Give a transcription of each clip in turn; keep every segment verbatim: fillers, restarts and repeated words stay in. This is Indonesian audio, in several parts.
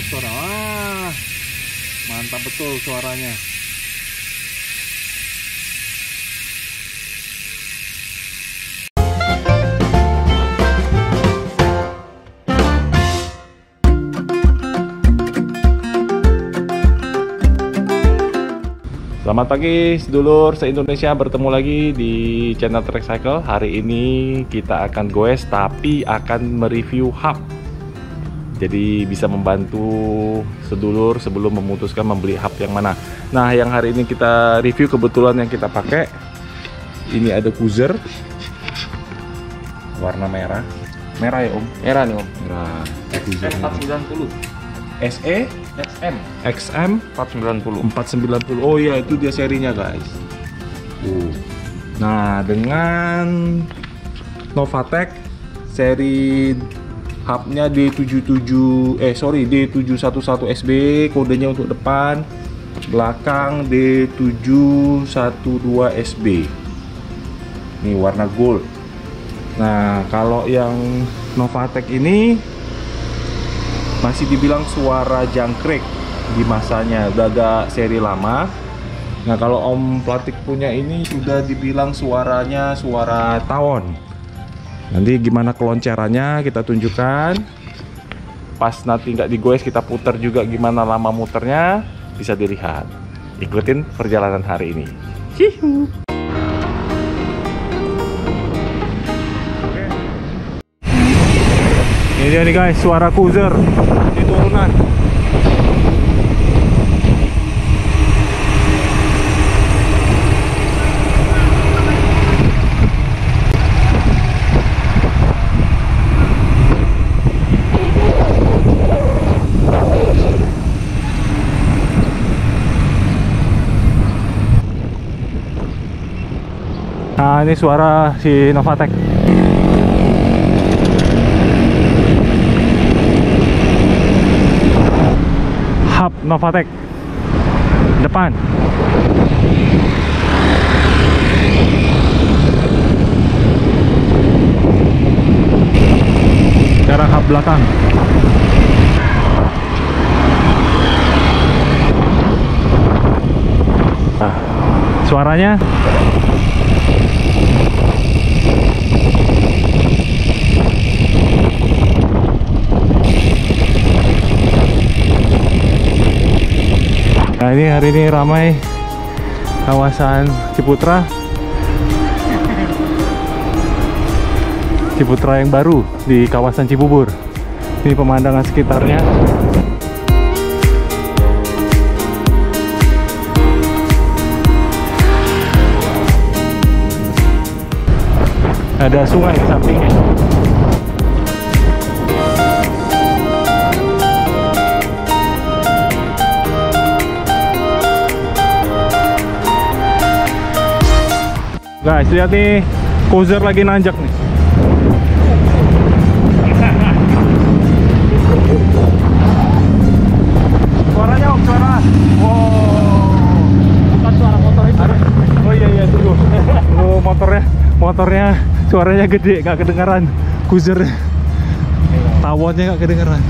suara. Wah, mantap betul suaranya. Selamat pagi sedulur se-Indonesia, bertemu lagi di channel Trek Cycle. Hari ini kita akan goes tapi akan mereview hub. Jadi bisa membantu sedulur sebelum memutuskan membeli hub yang mana. Nah, yang hari ini kita review kebetulan yang kita pakai ini ada Cruiser warna merah. Merah ya Om? Merah nih Om. Merah. S empat sembilan puluh. S E X M X M empat sembilan puluh. empat sembilan puluh. Oh iya, itu dia serinya guys. Uh. Nah, dengan Novatek seri hubnya D tujuh tujuh eh sorry D tujuh satu satu S B, kodenya untuk depan, belakang D tujuh satu dua S B. Ini warna gold. Nah, kalau yang Novatek ini masih dibilang suara jangkrik di masanya, udah agak seri lama. Nah, kalau Om Platik punya ini sudah dibilang suaranya suara tawon. Nanti gimana keloncarannya kita tunjukkan. Pas nanti nggak digoes kita putar juga gimana lama muternya bisa dilihat. Ikutin perjalanan hari ini. Hihu. Ini dia nih guys, suara Cruiser di turunan. Nah, ini suara si Novatek. Hub Novatek depan. Sekarang hub belakang. Nah, suaranya nah, ini hari ini ramai kawasan Ciputra. Ciputra yang baru di kawasan Cibubur. Ini pemandangan sekitarnya. Ada sungai di sampingnya. Guys, lihat nih, Cruiser lagi nanjak nih. Suaranya Om, suara. Wow. Bukan suara motor itu. Oh iya iya, tunggu. Oh, motornya, motornya suaranya gede, gak kedengaran. Cruiser, tawonnya gak kedengaran.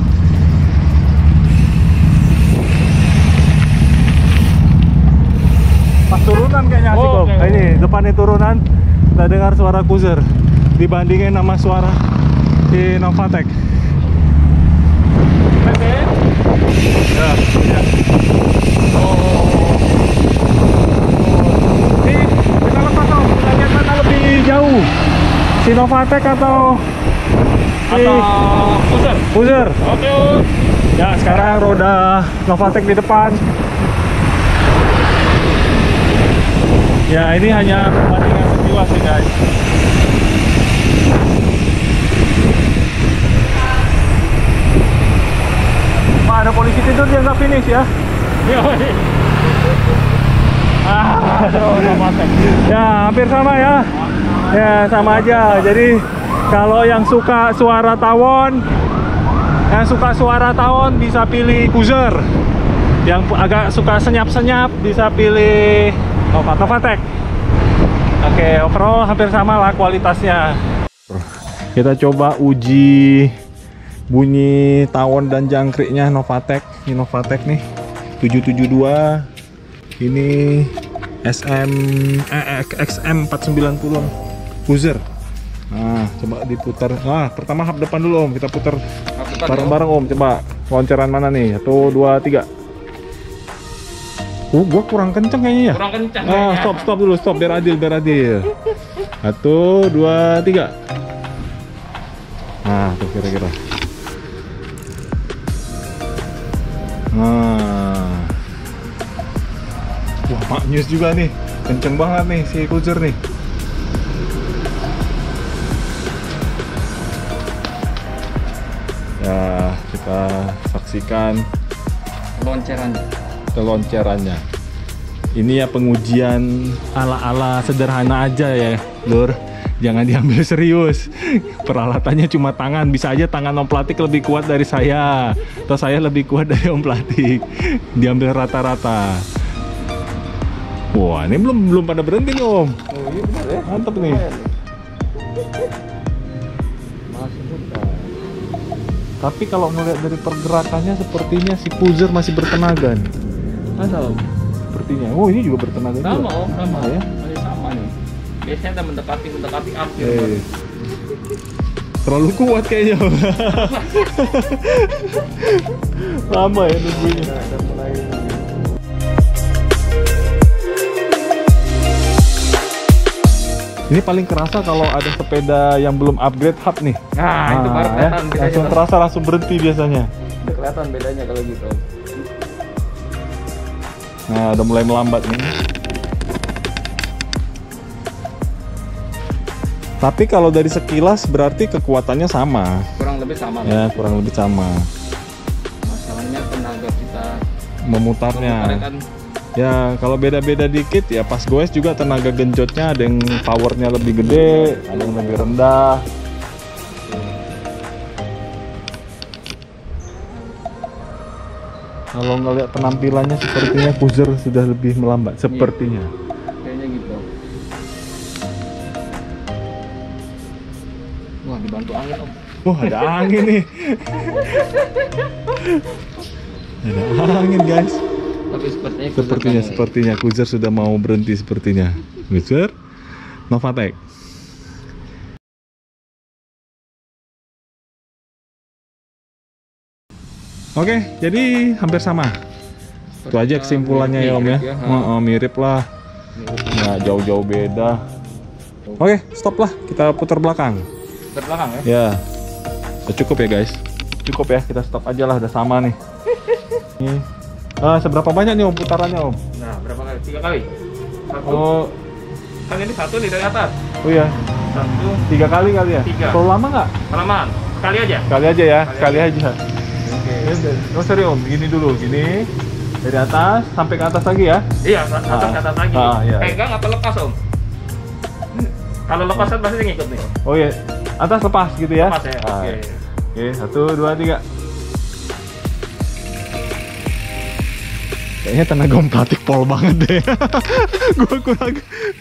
Turunan kayaknya asik. Oh, okay. Nah, ini depannya turunan, kita dengar suara Cruiser dibandingin sama suara di Novatek. Oke. Ya, ya. Oh. Ini kita lepas Om, kita lihat mana lebih jauh, si Novatek atau si Atau Cruiser. Cruiser. Oke. Ya, sekarang roda Novatek di depan. Ya, ini hanya perbandingan sekilas sih guys. Wah, ada polisi tidur dia nggak finish ya. Ah, ya hampir sama ya. Ya sama aja. Jadi kalau yang suka suara tawon, yang suka suara tawon bisa pilih Cruiser. Yang agak suka senyap-senyap bisa pilih Novatek. Oke, overall hampir sama lah kualitasnya. Kita coba uji bunyi tawon dan jangkriknya Novatek. Ini Novatek nih tujuh tujuh dua. Ini S M eh, X M empat sembilan nol Cruiser. Nah, coba diputar. Nah, pertama hub depan dulu Om, kita putar bareng-bareng Om. Coba loncaran mana nih? Satu, dua, tiga. Uh, gua kurang kenceng kayaknya ya. Kurang kencang. Ah, stop, stop dulu, stop biar adil, biar adil. Satu, dua, tiga. Nah, tuh kira-kira. Nah, wah, maknyus juga nih, kenceng banget nih si Cruiser nih. Ya, kita saksikan Loncerannya. keloncerannya. Ini ya pengujian ala-ala sederhana aja ya, Lur. Jangan diambil serius. Peralatannya cuma tangan. Bisa aja tangan Om Platik lebih kuat dari saya, atau saya lebih kuat dari Om Platik. Diambil rata-rata. Wah, ini belum belum pada berhenti nih Om. Oh iya benar ya. Mantap nih. Tapi kalau ngelihat dari pergerakannya sepertinya si Cruiser masih bertenaga nih. Masa Om? Sepertinya. Oh, ini juga bertenaga Sama juga. Om, sama ya. Masih sama nih. Biasanya kita mendekati mendekati akhir. Eh, terlalu kuat kayaknya. Lama ya nunggunya. Udah mulai. Ini paling kerasa kalau ada sepeda yang belum upgrade hub nih. Nah, itu baru ya, kelihatan bedanya. langsung terasa, langsung berhenti biasanya. Udah kelihatan bedanya kalau gitu. Nah, udah mulai melambat nih. Tapi kalau dari sekilas berarti kekuatannya sama. Kurang lebih sama. Ya, kurang lebih sama. Masalahnya tenaga kita Memutarnya. memutarnya kan Ya, kalau beda-beda dikit ya pas goes juga tenaga genjotnya ada yang powernya lebih gede, ada yang lebih rendah. Kalau ngelihat penampilannya sepertinya Cruiser sudah lebih melambat, sepertinya. kayaknya gitu. Wah, dibantu angin Om. Wah, ada angin nih. Ada angin guys. Tapi sepertinya Sepertinya, sepertinya Cruiser sudah mau berhenti sepertinya. Cruiser, Novatek. Oke, jadi hampir sama. Itu aja kesimpulannya ya Om ya. Mirip ya, ha. Oh, oh, mirip lah. Nggak jauh-jauh beda. Oke, stop lah. Kita putar belakang. Terbelakang ya. Ya, udah cukup ya guys. Cukup ya, kita stop aja lah. Udah sama nih. Nih. Ah, seberapa banyak nih Om putarannya Om? Nah, berapa kali? Tiga kali. Satu. Oh, Kan ini satu nih dari atas. oh ya. Satu. Tiga kali kali ya? Tiga. Terlalu lama nggak? Kelamaan. Sekali aja. Sekali aja ya, Sekali sekali aja. Oke. Oh serius Om, gini dulu, gini. Dari atas sampai ke atas lagi ya? Iya, atas Ah. ke atas lagi. Ah, iya. Pegang apa lepas Om? Kalau lepas kan pasti ngikut nih. Oh iya, atas lepas gitu ya? Lepas ya. Ah, Oke. Oke, satu, dua, tiga. Kayaknya tenaga Om Platik pol banget deh. Gua kurang.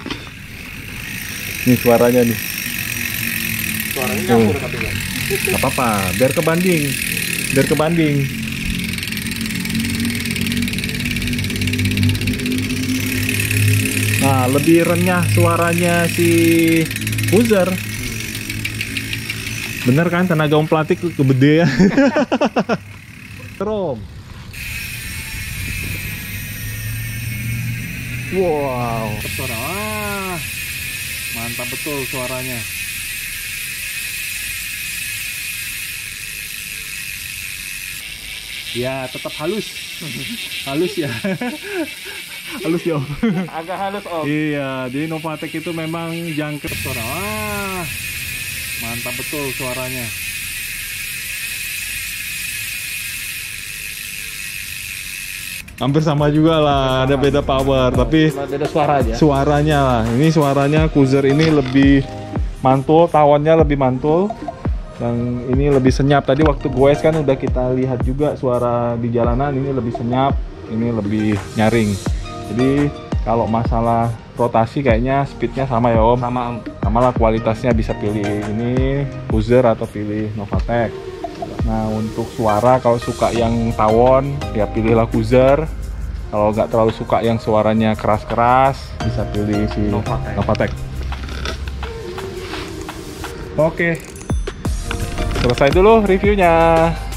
Nih suaranya nih. Suaranya Tuh. nyampur tapi ya. Gak apa-apa, biar kebanding. Biar kebanding. Nah, lebih renyah suaranya si Cruiser. Bener kan tenaga Om Platik kebede ya. Rom. Wow, suara. Ah, mantap betul suaranya. Ya, tetap halus. Halus ya. Halus ya Om. Agak halus Om. Iya, di Novatek itu memang jangkep suara. Wah, mantap betul suaranya. Hampir sama juga lah, ada beda power, tapi Cuma beda suara aja. suaranya lah. Ini suaranya Cruiser ini lebih mantul, tawonnya lebih mantul. Dan ini lebih senyap. Tadi waktu goes kan udah kita lihat juga suara di jalanan ini lebih senyap, ini lebih nyaring. Jadi kalau masalah rotasi kayaknya speednya sama ya Om. Sama Om. Sama lah kualitasnya bisa pilih ini Cruiser atau pilih Novatek. Nah untuk suara kalau suka yang tawon ya pilihlah Kuzer. Kalau nggak terlalu suka yang suaranya keras-keras bisa pilih si Novatec. Novatec. Oke, selesai dulu reviewnya.